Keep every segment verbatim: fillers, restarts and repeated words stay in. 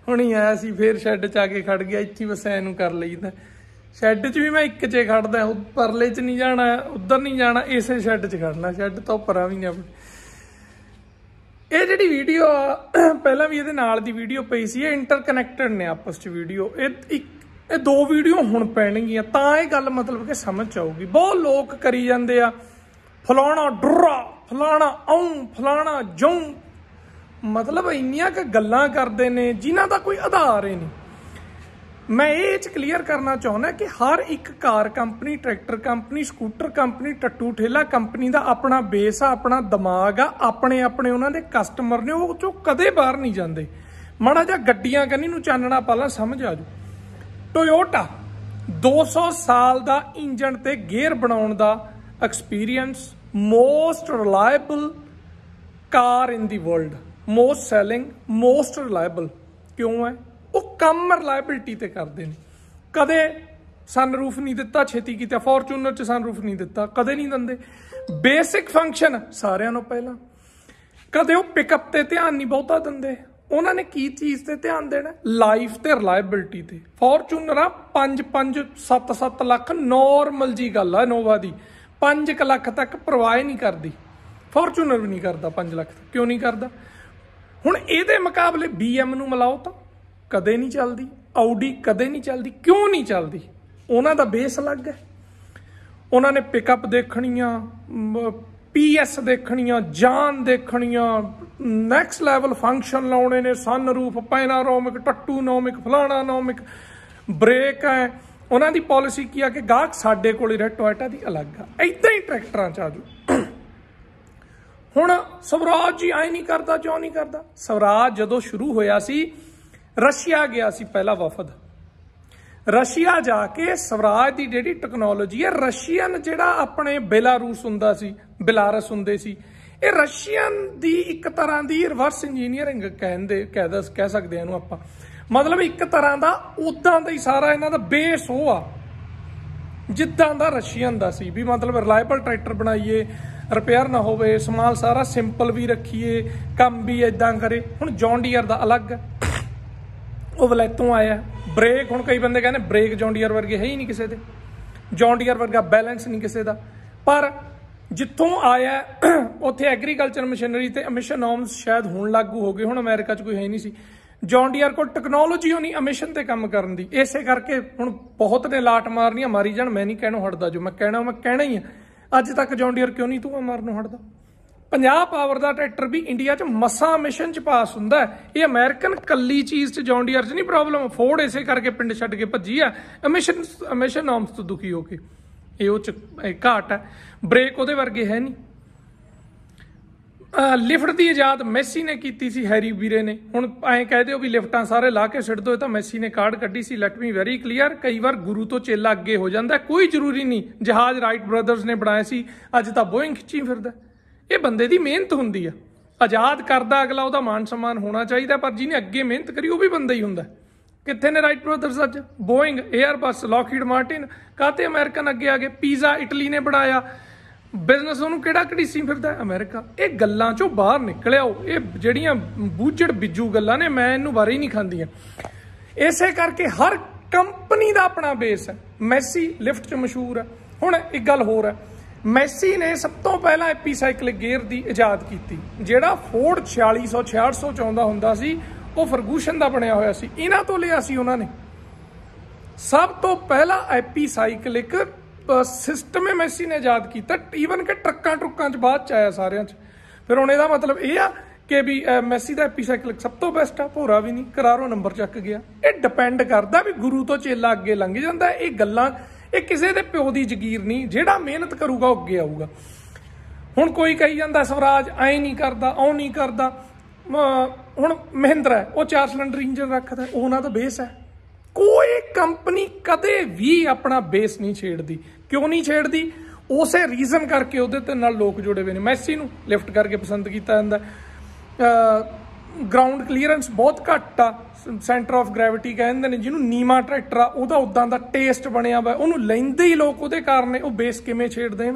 हुणी आया सी फिर शैड च आके खड़ गया, इत्थे बस ऐनू कर लईदा। शैड च भी मैं एक च खड़दा, परले च नहीं जाना, उधर नहीं जाना, इसे शैड च खड़ना, शैड तो परा भी नहीं अपने। ये जिहड़ी वीडियो आ पहला भी ये नाल दी वीडियो पई सी, इंटरकनैक्टड ने आपस च वीडियो। ये दो वीडियो हुण पैणगियां तां ये गल मतलब कि समझ आऊगी। बहुत लोग करी जांदे आ फलाना डुर्रा, फलाना आऊं, फलाना जऊं, मतलब इन्नियां क गल्लां करदे ने जिन्हां दा कोई आधार ही नहीं। मैं ये क्लीयर करना चाहुंदा कि हर एक car company, tractor company, scooter company, टट्टू ठेला कंपनी का अपना बेस आ, अपना दिमाग आ, अपने अपने उन्होंने कस्टमर ने, वो चो कदे बाहर नहीं जाते। माड़ा जा गड्डियां कन्नी नूं चानना पहला समझ आ जाओ। टोयोटा दो सौ साल का इंजन ते गेयर बनाउण दा experience, most reliable car in the world, most selling, most reliable क्यों है? वो कम रिलायबिलिटी ते करते हैं। कदे सनरूफ नहीं दिता छेती किया, फॉर्चूनर च सनरूफ नहीं दिता, कदे नहीं देंगे। बेसिक फंक्शन सारिਆਂ ਨੂੰ ਪਹਿਲਾਂ, कदे वो पिकअप ते ध्यान नहीं बहुता देंगे। उन्होंने की चीज़ ते ध्यान देना? लाइफ ते रिलायबिलिटी ते। फॉर्चूनर आ पांच पांच सत्त सत्त लख नॉर्मल जी गल है, नोवा दी पांच क लख तक परवाह नहीं करती, फॉर्चूनर भी नहीं करता पांच लख तक। क्यों नहीं करता? हुण इहदे मुकाबले बी एम नूं मिलाओ तो कदे नहीं चलती, आउडी कदे नहीं चलती। क्यों नहीं चलती? उन्हों का बेस अलग है। उन्होंने पिकअप देखनिया, पी एस देखनिया, जान देखनिया, नैक्सट लैवल फंक्शन लाने ने, सन रूफ, पैनारोमिक, टट्टू नोमिक, फलाना नोमिक, ब्रेक है। उन्होंने पॉलिसी की कि गाहक साडे कोल रहे, टोयोटा की अलग है। इदा ही ट्रैक्टर च आ जाओ। हुण स्वराज जी आए नहीं करता, क्यों नहीं करता? स्वराज जदों शुरू होया सी, रशिया गया सी पहला वफद। रशिया जाके स्वराज की जिहड़ी टैक्नोलॉजी है, रशियन जिहड़ा अपने बेलारूस हुंदा सी, बेलारस हुंदे सी, ये रशियन दी एक तरह की रिवर्स इंजीनियरिंग कहंदे कह कह सकते हैं आपां। मतलब एक तरह का उदां दा ही सारा इन्हां दा बेस हो आ जिद्दां दा रशियन दा सी। भी मतलब रिलायबल ट्रैक्टर बनाइए, रिपेयर ना होवे, समाल सारा सिंपल भी रखिए, काम भी इदां करे। हुण जॉन डीयर दा अलग है, वो वलैतों आया। ब्रेक हुण कई बंदे कहने ब्रेक जॉन डीयर वर्गे है ही नहीं किसी दे, जॉन डीयर वर्गा बैलेंस नहीं किसी का। पर जितों आया उत्थे एग्रीकल्चर मशीनरी ते एमिशन नॉर्म्स शायद हुण लागू हो गए, हुण अमेरिका च कोई है नहीं सी। जॉन डीयर को टैक्नोलॉजी होनी एमिशन ते काम करन दी, इसे करके हुण बहुत ने लाट मारनी, मारी जाण, मैं नहीं कहणों हटदा। जो मैं कहना मैं कहना ही है। अज तक जॉन डीयर क्यों नहीं तूं मारनों हटदा? पंजाह पावर का ट्रैक्टर भी इंडिया च मसा मिशन च पास हुंदा है। ये अमेरिकन कली चीज़ च जॉन डीयर च नहीं प्रॉब्लम। फोर्ड इसे करके पिंड छड्ड के भज्जी है एमिशन एमिशन नॉर्म्स तो दुखी होके, ये वो घाट है। ब्रेक उहदे वर्गे है नहीं। आ, लिफ्ट की इजाद मैसी ने की सी, हैरी वीरे ने। हुण ऐ कह दो भी लिफ्टां सारे ला के सिट दो, तो मैसी ने कार्ड कड्ढी सी। लेट मी वेरी क्लीयर, कई बार गुरु तो चेला अगे हो जाता है, कोई जरूरी नहीं। जहाज राइट ब्रदर्स ने बनाया सी, अज तो बोइंग खिच्ची फिरदा। ये बंदे की मेहनत होंदी है। आजाद करदा अगला, उसका मान सम्मान होना चाहिए, पर जिन्हें अगे मेहनत करी वो भी बंदा ही हुंदा। कित्थे ने राइट ब्रदर्स अज? बोइंग, एयरबस, लॉकहीड मार्टिन, काते अमेरिकन अगे आ गए। पीज़ा इटली ने बनाया, बिजनेस उन्होंने किहड़ा घड़ीसी फिरदा अमेरिका। ये गल्लां चों बाहर निकल आओ। ये जिहड़ियां बूझड़ बिजू गल्लां ने, मैं इनू बारे ही नहीं खांदियां। इसे करके हर कंपनी का अपना बेस है। मैसी लिफ्ट च मशहूर है। हुण एक गल होर है, मैसी ने सब तो पहला एपीसाइक्लिक गेयर की इजाद की, जिहड़ा फोर्ड छियाली सौ छियाठ सौ चाहुंदा हुंदा सी, वो फरगूशन का बनया होया सी। इन्हां तो लिया सी उन्होंने सब तो पहला एपीसाइक्लिक सिस्टम है मैसी ने इजाद किया। ईवन के ट्रक्कां ट्रुक्कां च बाद च आया सारियां च। फिर हुण इहदा मतलब यह आ कि भी मैसी का एपीसाइक्लिक सब तो बेस्ट आ, भोरा भी नहीं, करारो नंबर चक गया। ये डिपेंड करता भी गुरु तो चेला अगे लंघ जाता है। ये गल्लां ये किसी के प्यो की जगीर नहीं, जिहड़ा मेहनत करूगा अगे आऊगा। हुण कोई कही जाता स्वराज ऐ नहीं करता, औ नहीं करता। हुण महिंद्रा है, वो चार सिलेंडर इंजन रखता है, उन्हां दा बेस है। कोई कंपनी कदे भी अपना बेस नहीं छेड़ती। क्यों नहीं छेड़ती? उस रीजन करके उहदे नाल लोग जुड़े हुए हैं। मैसी नूं लिफ्ट करके पसंद किया जाता है। ग्राउंड क्लीयरेंस बहुत घट आ, सेंटर ऑफ ग्रैविटी कहते हैं जिन्होंने, नीमा ट्रैक्टर आ उहदा उदां दा टेस्ट बनया वा, उन्होंने लैंदे ही लोग उहदे कारण वो बेस किवें छेड़ देण।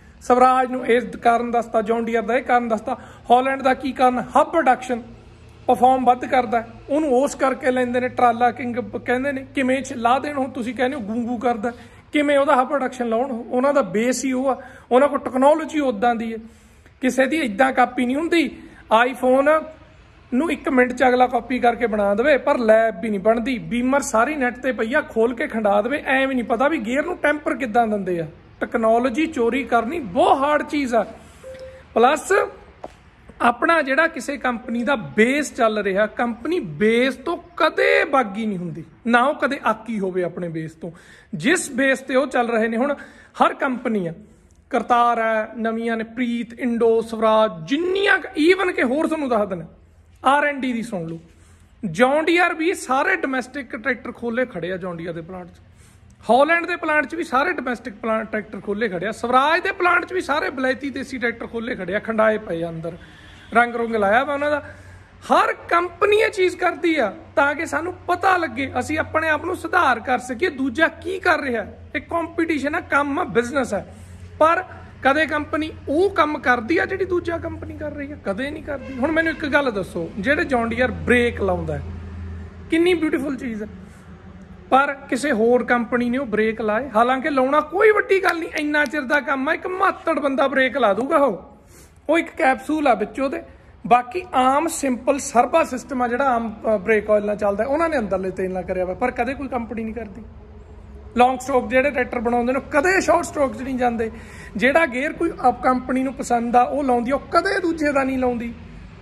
स्वराज नूं इस कारण दसता, जॉन डीयर दा इह कारण दसता, हॉलैंड दा की कारण, हब रिडक्शन, परफॉर्म वध करदा उहनूं उस करके लैंदे ने ट्राला किंग कहंदे ने किवें ला देण हुण तुसीं कहंदे हो गूंगू करदा किवें उहदा हा प्रोडक्शन लाउण उहनां दा बेस ही ਉਹ ਆ ਉਹਨਾਂ ਕੋਲ ਟੈਕਨੋਲੋਜੀ ਉਦਾਂ ਦੀ ਹੈ ਕਿਸੇ ਦੀ ਇਦਾਂ ਕਾਪੀ ਨਹੀਂ ਹੁੰਦੀ ਆਈਫੋਨ ਨੂੰ ਇੱਕ ਮਿੰਟ ਚ ਅਗਲਾ ਕਾਪੀ ਕਰਕੇ ਬਣਾ ਦੇਵੇ ਪਰ ਲੈਬ ਵੀ ਨਹੀਂ ਬਣਦੀ ਬੀਮਰ ਸਾਰੀ ਨੈਟ ਤੇ ਪਈਆ ਖੋਲ ਕੇ ਖੰਡਾ ਦੇਵੇ ਐ ਵੀ ਨਹੀਂ ਪਤਾ ਵੀ ਗੇਅਰ ਨੂੰ ਟੈਂਪਰ ਕਿੱਦਾਂ ਦਿੰਦੇ ਆ ਟੈਕਨੋਲੋਜੀ ਚੋਰੀ ਕਰਨੀ ਬਹੁਤ ਹਾਰਡ ਚੀਜ਼ ਆ ਪਲੱਸ ਆਪਣਾ ਜਿਹੜਾ ਕਿਸੇ ਕੰਪਨੀ ਦਾ ਬੇਸ ਚੱਲ ਰਿਹਾ ਕੰਪਨੀ ਬੇਸ ਤੋਂ ਕਦੇ ਬਾਗੀ ਨਹੀਂ ਹੁੰਦੀ ਨਾ ਉਹ ਕਦੇ ਆਕੀ ਹੋਵੇ ਆਪਣੇ ਬੇਸ ਤੋਂ ਜਿਸ ਬੇਸ ਤੇ ਉਹ ਚੱਲ ਰਹੇ ਨੇ ਹੁਣ ਹਰ ਕੰਪਨੀ ਆ ਕਰਤਾਰ ਹੈ ਨਵੀਆਂ ਨੇ ਪ੍ਰੀਤ ਇੰਡੋ ਸਵਰਾਜ ਜਿੰਨੀਆਂ ਈਵਨ ਕਿ ਹੋਰ ਤੁਹਾਨੂੰ ਦੱਸ ਦਿੰਦਾ ਆਰ ਐਂਡ ਡੀ ਦੀ ਸੁਣ ਲਓ ਜੌਂਡੀਆਰ ਵੀ ਸਾਰੇ ਡੋਮੈਸਟਿਕ ਟਰੈਕਟਰ ਖੋਲੇ ਖੜੇ ਆ ਜੌਂਡੀਆਰ ਦੇ ਪਲਾਂਟ 'ਚ ਹਾਲੈਂਡ ਦੇ ਪਲਾਂਟ 'ਚ ਵੀ ਸਾਰੇ ਡੋਮੈਸਟਿਕ ਪਲਾਂਟ ਟਰੈਕਟਰ ਖੋਲੇ ਖੜੇ ਆ ਸਵਰਾਜ ਦੇ ਪਲਾਂਟ 'ਚ ਵੀ ਸਾਰੇ ਬਲੈਤੀ ਦੇਸੀ ਟਰੈਕਟਰ ਖੋਲੇ ਖੜੇ ਆ ਖੰਡਾਏ ਪਏ ਆ ਅੰਦਰ ਰੰਗ ਰੁੰਗ ਲਾਇਆ ਵਾ ਉਹਨਾਂ ਦਾ ਹਰ ਕੰਪਨੀ ਇਹ ਚੀਜ਼ ਕਰਦੀ ਆ ਤਾਂ ਕਿ ਸਾਨੂੰ ਪਤਾ ਲੱਗੇ ਅਸੀਂ ਆਪਣੇ ਆਪ ਨੂੰ ਸੁਧਾਰ ਕਰ ਸਕੀਏ ਦੂਜਾ ਕੀ ਕਰ ਰਿਹਾ ਇਹ ਕੰਪੀਟੀਸ਼ਨ ਆ ਕੰਮ ਆ ਬਿਜ਼ਨਸ ਹੈ ਪਰ ਕਦੇ ਕੰਪਨੀ ਉਹ ਕੰਮ ਕਰਦੀ ਆ ਜਿਹੜੀ ਦੂਜਾ ਕੰਪਨੀ ਕਰ ਰਹੀ ਆ ਕਦੇ ਨਹੀਂ ਕਰਦੀ ਹੁਣ ਮੈਨੂੰ ਇੱਕ ਗੱਲ ਦੱਸੋ ਜਿਹੜੇ ਜੌਂਡੀਆਰ ਬ੍ਰੇਕ ਲਾਉਂਦਾ ਕਿੰਨੀ ਬਿਊਟੀਫੁਲ ਚੀਜ਼ ਹੈ ਪਰ ਕਿਸੇ ਹੋਰ ਕੰਪਨੀ ਨੇ ਉਹ ਬ੍ਰੇਕ ਲਾਏ ਹਾਲਾਂਕਿ ਲਾਉਣਾ ਕੋਈ ਵੱਡੀ ਗੱਲ ਨਹੀਂ ਇੰਨਾ ਚਿਰ ਦਾ ਕੰਮ ਆ ਇੱਕ ਮਾਤੜ ਬੰਦਾ ਬ੍ਰੇਕ ਲਾ ਦੂਗਾ ਉਹ ਉਹ ਇੱਕ ਕੈਪਸੂਲ ਆ ਵਿੱਚ ਉਹਦੇ ਬਾਕੀ ਆਮ ਸਿੰਪਲ ਸਰਬਾ ਸਿਸਟਮ ਆ ਜਿਹੜਾ ਆਮ ਬ੍ਰੇਕ ਆਇਲ ਨਾਲ ਚੱਲਦਾ ਉਹਨਾਂ ਨੇ ਅੰਦਰਲੇ ਤੇਲ ਨਾਲ ਕਰਿਆ ਵਾ ਪਰ ਕਦੇ ਕੋਈ ਕੰਪਨੀ ਨਹੀਂ ਕਰਦੀ ਲੌਂਗ ਸਟ੍ਰੋਕ ਜਿਹੜੇ ਟਰੈਕਟਰ ਬਣਾਉਂਦੇ ਨੇ ਕਦੇ ਸ਼ਾਰਟ ਸਟ੍ਰੋਕ 'ਚ ਨਹੀਂ ਜਾਂਦੇ ਜਿਹੜਾ ਗੇਅਰ ਕੋਈ ਆਪ ਕੰਪਨੀ ਨੂੰ ਪਸੰਦ ਆ ਉਹ ਲਾਉਂਦੀ ਉਹ ਕਦੇ ਦੂਜੇ ਦਾ ਨਹੀਂ ਲਾਉਂਦੀ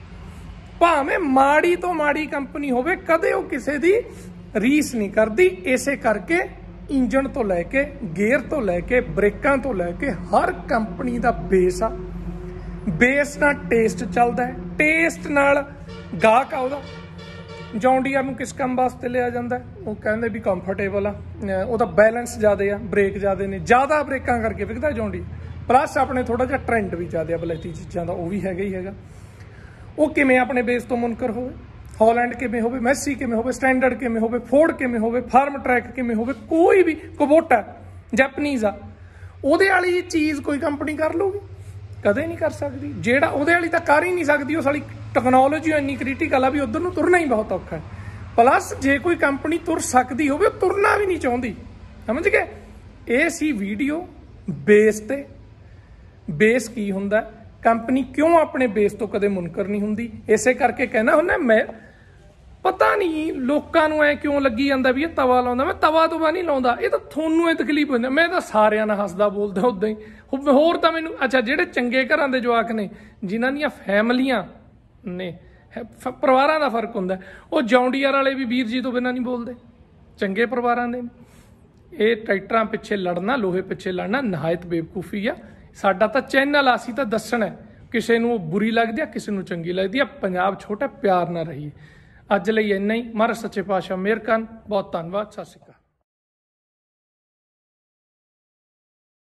ਭਾਵੇਂ ਮਾੜੀ ਤੋਂ ਮਾੜੀ ਕੰਪਨੀ ਹੋਵੇ ਕਦੇ ਉਹ ਕਿਸੇ ਦੀ ਰੀਸ ਨਹੀਂ ਕਰਦੀ ਇਸੇ ਕਰਕੇ ਇੰਜਣ ਤੋਂ ਲੈ ਕੇ ਗੇਅਰ ਤੋਂ ਲੈ ਕੇ ਬ੍ਰੇਕਾਂ ਤੋਂ ਲੈ ਕੇ ਹਰ ਕੰਪਨੀ ਦਾ ਬੇਸ ਆ ਬੇਸ ਨਾਲ ਟੇਸਟ ਚੱਲਦਾ ਹੈ ਟੇਸਟ ਨਾਲ ਗਾਹਕ ਆ ਉਹਦਾ ਜੌਂਡੀਆਰ ਨੂੰ ਕਿਸ ਕੰਮ ਵਾਸਤੇ ਲਿਆ ਜਾਂਦਾ ਉਹ ਕਹਿੰਦੇ ਵੀ ਕੰਫਰਟੇਬਲ ਆ ਉਹਦਾ ਬੈਲੈਂਸ ਜ਼ਿਆਦਾ ਆ ਬ੍ਰੇਕ ਜ਼ਿਆਦਾ ਨੇ ਜ਼ਿਆਦਾ ਬ੍ਰੇਕਾਂ ਕਰਕੇ ਵਿਕਦਾ ਜੌਂਡੀਆਰ ਪਲੱਸ ਆਪਣੇ ਥੋੜਾ ਜਿਹਾ ਟ੍ਰੈਂਡ ਵੀ ਜ਼ਿਆਦਾ ਆ ਬਲੈਤੀ ਚੀਜ਼ਾਂ ਦਾ ਉਹ ਵੀ ਹੈਗਾ ਹੀ ਹੈਗਾ ਉਹ ਕਿਵੇਂ ਆਪਣੇ ਬੇਸ ਤੋਂ ਮੁਨਕਰ ਹੋਵੇ ਹਾਲੈਂਡ ਕਿਵੇਂ ਹੋਵੇ ਮੈਸੀ ਕਿਵੇਂ ਹੋਵੇ ਸਟੈਂਡਰਡ ਕਿਵੇਂ ਹੋਵੇ ਫੋਰਡ ਕਿਵੇਂ ਹੋਵੇ ਫਾਰਮ ਟਰੈਕ ਕਿਵੇਂ ਹੋਵੇ ਕੋਈ ਵੀ ਕੁਬੋਟਾ ਜੈਪਨੀਜ਼ ਆ ਉਹਦੇ ਵਾਲੀ ਚੀਜ਼ ਕੋਈ ਕੰਪਨੀ ਕਰ ਲਊਗੀ ਕਦੇ ਨਹੀਂ ਕਰ ਸਕਦੀ ਜਿਹੜਾ ਉਹਦੇ ਵਾਲੀ ਤਾਂ ਕਰ ਹੀ ਨਹੀਂ ਸਕਦੀ ਉਹ ਸਾਡੀ ਟੈਕਨੋਲੋਜੀ ਇੰਨੀ ਕ੍ਰਿਟੀਕਲ ਆ ਵੀ ਉਧਰ ਨੂੰ ਤੁਰਨਾ ਹੀ ਬਹੁਤ ਔਖਾ ਹੈ ਪਲੱਸ ਜੇ ਕੋਈ ਕੰਪਨੀ ਤੁਰ ਸਕਦੀ ਹੋਵੇ ਉਹ ਤੁਰਨਾ ਵੀ ਨਹੀਂ ਚਾਹੁੰਦੀ ਸਮਝ ਗਏ ਇਹ ਸੀ ਵੀਡੀਓ ਬੇਸ ਤੇ ਬੇਸ ਕੀ ਹੁੰਦਾ ਕੰਪਨੀ ਕਿਉਂ ਆਪਣੇ ਬੇਸ ਤੋਂ ਕਦੇ ਮੁਨਕਰ ਨਹੀਂ ਹੁੰਦੀ ਇਸੇ ਕਰਕੇ ਕਹਿਣਾ ਹੁੰਦਾ ਮੈਂ ਪਤਾ ਨਹੀਂ ਲੋਕਾਂ ਨੂੰ ਐ ਕਿਉਂ ਲੱਗੀ ਜਾਂਦਾ ਵੀ ਇਹ ਤਵਾ ਲਾਉਂਦਾ ਮੈਂ ਤਵਾ ਤੁਵਾ ਨਹੀਂ ਲਾਉਂਦਾ ਇਹ ਤਾਂ ਤੁਹਾਨੂੰ ਇਹ ਤਕਲੀਫ ਹੁੰਦਾ ਮੈਂ ਤਾਂ ਸਾਰਿਆਂ ਨਾਲ ਹੱਸਦਾ ਬੋਲਦਾ ਉਦਾਂ ਹੀ ਹੋਰ ਤਾਂ ਮੈਨੂੰ ਅੱਛਾ ਜਿਹੜੇ ਚੰਗੇ ਘਰਾਂ ਦੇ ਜਵਾਕ ਨੇ ਜਿਨ੍ਹਾਂ ਦੀਆਂ ਫੈਮਲੀਆਂ ਨੇ ਪਰਿਵਾਰਾਂ ਦਾ ਫਰਕ ਹੁੰਦਾ ਉਹ ਜੌਂਡੀਆਰ ਵਾਲੇ ਵੀ ਵੀਰ ਜੀ ਤੋਂ ਬਿਨਾਂ ਨਹੀਂ ਬੋਲਦੇ ਚੰਗੇ ਪਰਿਵਾਰਾਂ ਦੇ ਇਹ ਟਰੈਕਟਰਾਂ ਪਿੱਛੇ ਲੜਨਾ ਲੋਹੇ ਪਿੱਛੇ ਲੜਨਾ ਨਹਾਇਤ ਬੇਵਕੂਫੀ ਆ ਸਾਡਾ ਤਾਂ ਚੈਨਲ ਆ ਅਸੀਂ ਤਾਂ ਦੱਸਣਾ ਕਿਸੇ ਨੂੰ ਬੁਰੀ ਲੱਗਦੀ ਆ ਕਿਸੇ ਨੂੰ ਚੰਗੀ ਲੱਗਦੀ ਆ ਪੰਜਾਬ ਛੋਟਾ ਪਿਆਰ ਨਾਲ ਰਹੀਏ ਅੱਜ ਲਈ ਇੰਨਾ ਹੀ ਮਹਾਰਾਜ ਸੱਚੇ ਪਾਤਸ਼ਾਹ ਮਿਹਰ ਕਰਨ ਬਹੁਤ ਧੰਨਵਾਦ ਸਤਿ ਸ਼੍ਰੀ ਅਕਾਲ